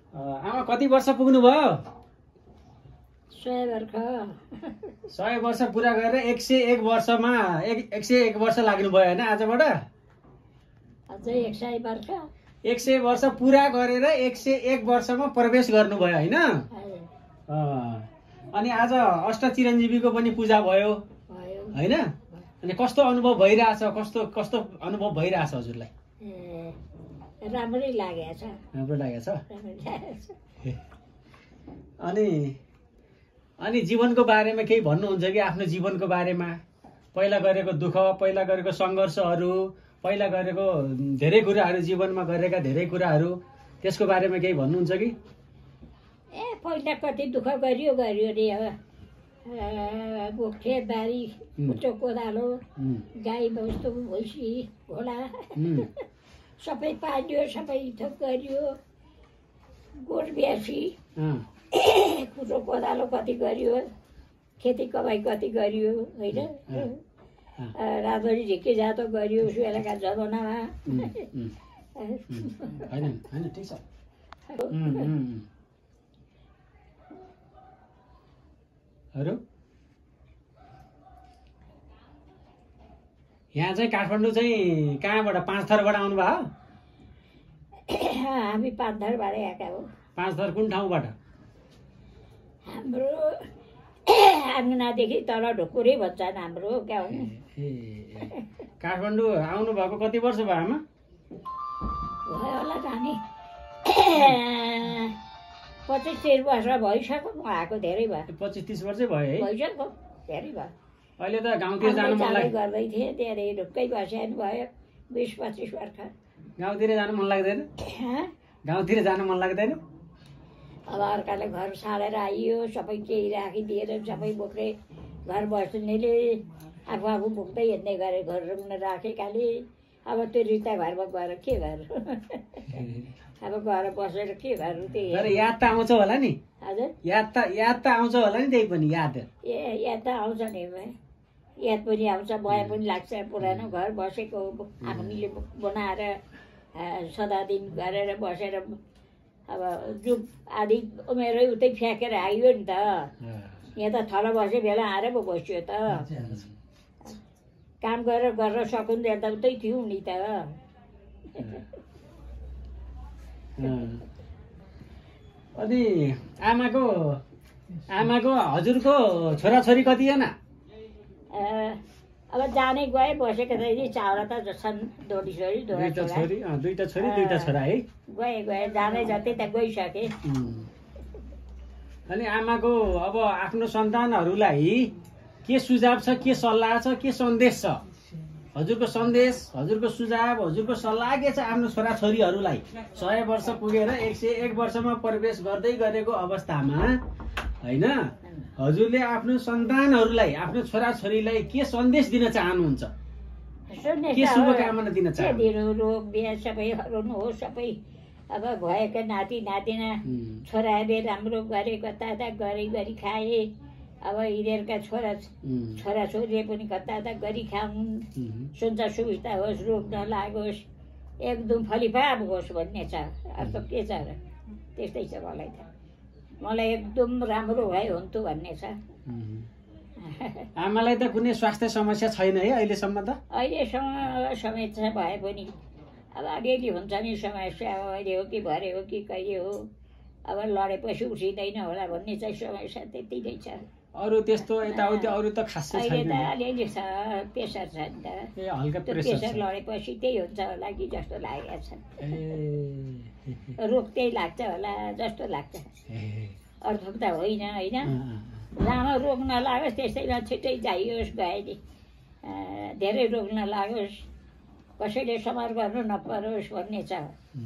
आमा कति वर्ष पुग्नु भयो? 100 वर्ष। 100 वर्ष पुरा गरेर 101 वर्षमा 101 वर्ष लाग्नु भयो हैन आजबाट? अझै 100 वर्ष। 100 वर्ष पुरा गरेर 101 वर्षमा प्रवेश गर्नुभयो हैन? अनि आज अष्ट चिरञ्जीवीको पनि पूजा भयो हैन? अनि कस्तो अनुभव भइरहेछ? कस्तो अनुभव भइरहेछ हजुरलाई? राम्रै लागेको छ। राम्रो लागेछ? अनि जीवनको बारेमा केही भन्नुहुन्छ कि? आफ्नो जीवनको बारेमा पहिला गरेको दुःख, पहिला गरेको सङ्घर्षहरू, पहिला गरेको धेरै कुराहरू, जीवनमा गरेका धेरै कुराहरू, त्यसको बारेमा केही भन्नुहुन्छ कि? पहिला कति दुःख गरियो रे। अब खेतबारी, कुचो कोदालो, गाई बस्तु, भैँसी, घोडा सबै पाल्यो, सबै थोक गरियो। गोठ ब्यासी, कुचो कोदालो कति गरियो, खेती कमाइ कति गरियो होइन? राजरी झिके जातो गरियो उस बेलाका जमानामा। यहाँ चाहिँ काठमाडौँ चाहिँ कहाँबाट? 5 थरबाट आउनुभयो? हामी 5 थरबाट आएका हो। 5 थर कुन ठाउँबाट? हाम्रो आङ्गनादेखि तल ढुकुरै भन्छन् हाम्रो गाउँ। काठमाडौँ आउनु भएको कति वर्ष भयो आमा? भयो होला जाने 25-30 वर्ष भइसक्यो। म आएको धेरै भयो। 25-30 वर्षै भयो है? भइसक्यो, धेरै भयो। अहिले त गाउँतिर जानु मन लाग्छ। गर्दै थिएँ, धेरै ढुक्कै बस्यानु भयो 20-25 वर्ष। गाउँतिर जानु मन लाग्दैन? गाउँतिर जानु मन लाग्दैन? अब अर्काले घर सारेर आइयो, सबै केही राखिदिएर सबै बोक्रे घर बस्नेले आफू बोक्दै हिँड्दै गरे, घर रुङ्न राखेकाले। अब त्यो रिता घरमा गएर के गर्नु? अब गएर बसेर के गर्नु? त्यही याद त आउँछ होला नि? हजुर, याद त आउँछ होला नि? त्यही पनि याद याद त आउँछ नि। याद पनि आउँछ, भए पनि लाग्छ। पुरानो घर बसेको हामीले बनाएर सदा दिन गरेर बसेर अब जुग आदि उमेरै उतै फ्याँकेर आइयो नि त। यहाँ त थलो बसे बेला आएर पो बस्यो त। काम गरेर सकुन्जेल त उतै थियौँ नि त। अनि आमाको हजुरको छोराछोरी कतिजना? अब जाने गए बसेको त चावरा त छन्। दुईटा छोरी 2 छोरा है? गए जाने जति त गइसके। अनि आमाको अब आफ्नो सन्तानहरूलाई के सुझाव छ, के सल्लाह छ, के सन्देश छ? हजुरको सन्देश, हजुरको सुझाव, हजुरको सल्लाह के छ आफ्नो छोराछोरीहरूलाई? 100 वर्ष पुगेर 101 वर्षमा प्रवेश गर्दै गरेको अवस्थामा होइन, हजुरले आफ्नो सन्तानहरूलाई, आफ्नो छोराछोरीलाई के सन्देश दिन चाहनुहुन्छ? के शुभकामना दिन चाहनुहुन्छ? रोग बिहा सबै हराउनुहोस्। सबै अब भएका नाति नातिना छोराले राम्रो गरे, कता गरी खाए। अब यिनीहरूका छोराछोरीले पनि कता गरी खाउन्। सुन्छ सुविस्ता होस्, रोग नलागोस्, एकदम फलिफाप होस् भन्ने छ। अर्थ के छ र? त्यस्तै छ। मलाई एकदम राम्रो भयो हुन्थ्यो भन्ने छ। आमालाई त कुनै स्वास्थ्य समस्या छैन है अहिलेसम्म त? अहिलेसम्म समस्या भए पनि अब अलिअलि हुन्छ नि समस्या। अहिले हो कि भरे हो कि कहिले हो, अब लडेपछि उठिँदैन होला भन्ने चाहिँ समस्या त्यति नै छ। अरू त्यस्तो यताउति अरू त खासै छैन? अहिले त अलिअलि छ, प्रेसर छ नि त। हल्का प्रेसर लडेपछि त्यही हुन्छ होला कि जस्तो लागेको छ। रोग त्यही लाग्छ होला जस्तो लाग्छ। अरू थोक त होइन होइन। लामो रोग नलागोस्, त्यसैमा छिट्टै जाइयोस् गएले। धेरै रोग नलागोस्, कसैले समार गर्नु नपरोस् भन्ने छ।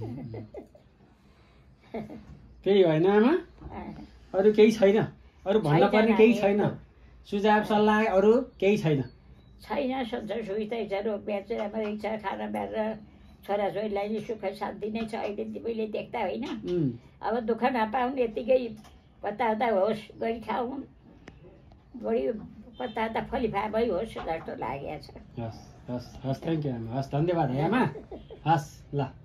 केही होइन आमा? अरू केही छैन? अरू भन्न पर्ने केही छैन? सुझाव सल्लाह अरू केही छैन? छैन, सन्चो सुविधै छ। रोग ब्याज राम्रै छ, खाना बेर छोराछोरीलाई सुख शान्ति नै छ अहिले तिमीले देख्दा होइन। अब दुःख नपाउन्, यत्तिकै कता होस्, गरी खाउन्, बढी कता फलिफापै होस् जस्तो लागेको छ। हस् हस् हस्, थ्याङ्क यू आमा। हस्, धन्यवाद है आमा। हस्, ल।